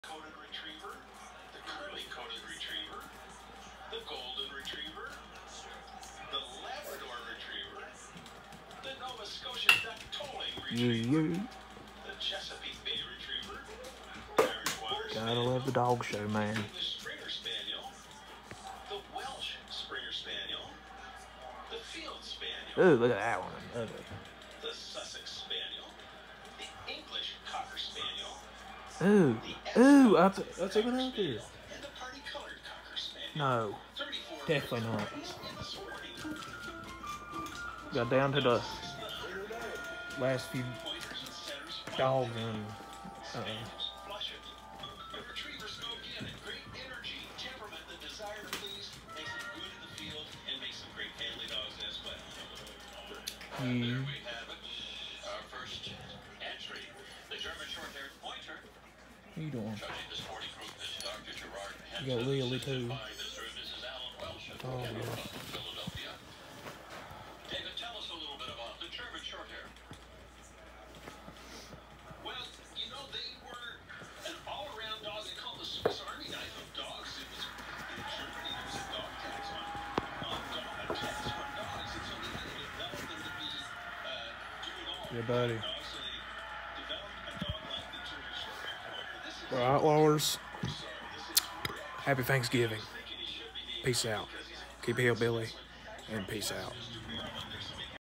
Coated retriever, the curly coated retriever, the golden retriever, the Labrador retriever, the Nova Scotia duck tolling retriever, the Chesapeake Bay retriever, the Irish water Gotta spaniel, love the dog show, man. the Springer Spaniel, the Welsh Springer Spaniel, the Field Spaniel. Ooh, look at that one. Ugly. The Sussex Spaniel, the English Cocker Spaniel, Ooh, ooh, that's even out there. and the party-colored Cocker Spaniel. No, 34 definitely not. in the sporting. Got down to the last few Pointers and setters, dogs and flush it. The retrievers go again in great energy, temperament, the desire to please, makes them good in the field, and makes them great family dogs as well. There we have it. Our first entry, the German short-haired pointer. What you doing? Judging the sporting group is Dr. Gerard Henson. You got Lily too. Mr. and Mrs. Alan Welsh of Oh, yeah. Philadelphia. David, tell us a little bit about the German short-hair. Well, you know, they were an all-around dog. They called the Swiss Army knife of dogs. It was in Germany. There was a dog tax on dogs, and so they had to develop them to be doing all Yeah, buddy. dogs. So they developed a dog like the German short-hair pointer. This is Well, Outlawers, happy Thanksgiving. Peace out. Keep hillbilly, and peace out.